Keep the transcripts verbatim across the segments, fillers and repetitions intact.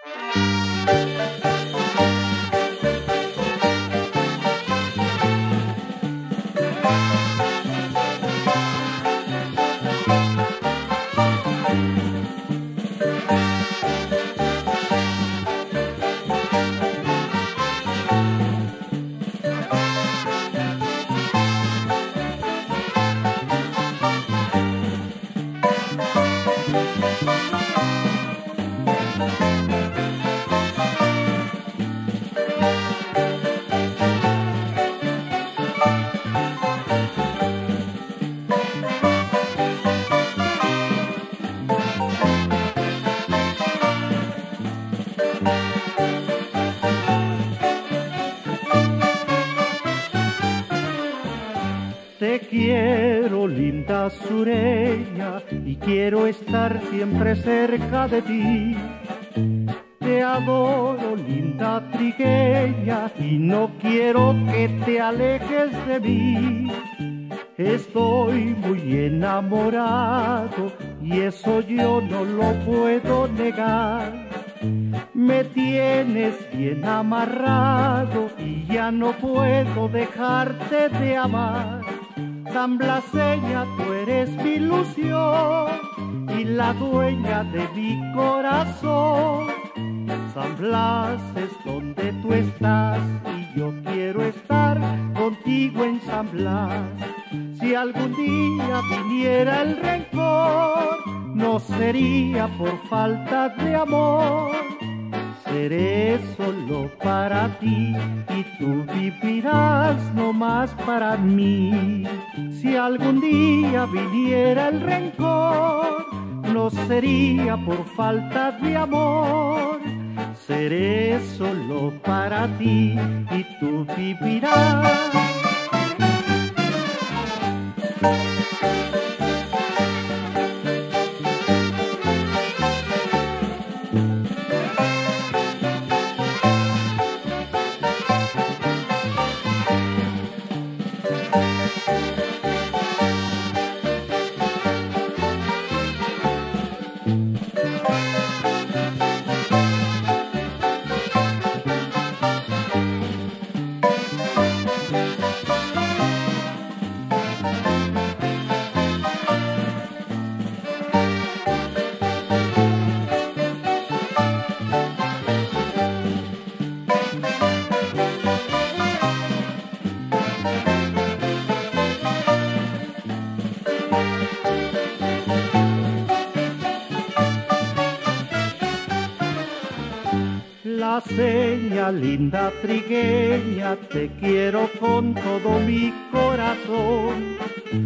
Te quiero, linda sureña, y quiero estar siempre cerca de ti. Te adoro, linda trigueña, y no quiero que te alejes de mí. Estoy muy enamorado y eso yo no lo puedo negar. Me tienes bien amarrado y ya no puedo dejarte de amar. San Blaseña, tú eres mi ilusión y la dueña de mi corazón. San Blas es donde tú estás y yo quiero estar contigo en San Blas. Si algún día viniera el rencor, no sería por falta de amor. Seré solo para ti y tú vivirás no más para mí. Si algún día viniera el rencor, no sería por falta de amor. Seré solo para ti y tú vivirás. Blaseña, linda trigueña, te quiero con todo mi corazón.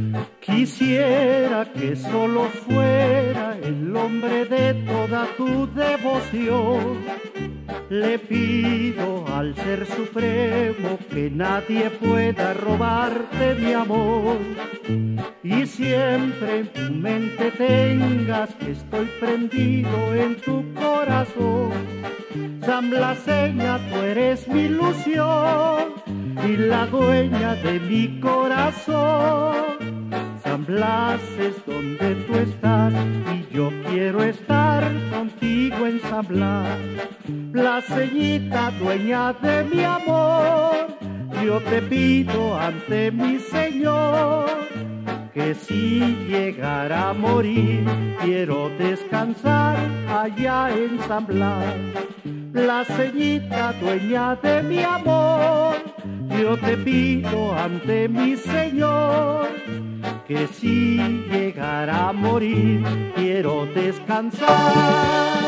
Quisiera que solo fuera el hombre de toda tu devoción. Le pido al Ser Supremo que nadie pueda robarte mi amor. Y siempre en tu mente tengas que estoy prendido en tu corazón. San Blaseña, tú eres mi ilusión y la dueña de mi corazón. San Blas es donde tú estás y yo quiero estar contigo en San Blas. Blaseñita, dueña de mi amor, yo te pido ante mi Señor que si llegara a morir quiero descansar allá en San Blas. Blaseñita, dueña de mi amor, yo te pido ante mi Señor que si llegara a morir quiero descansar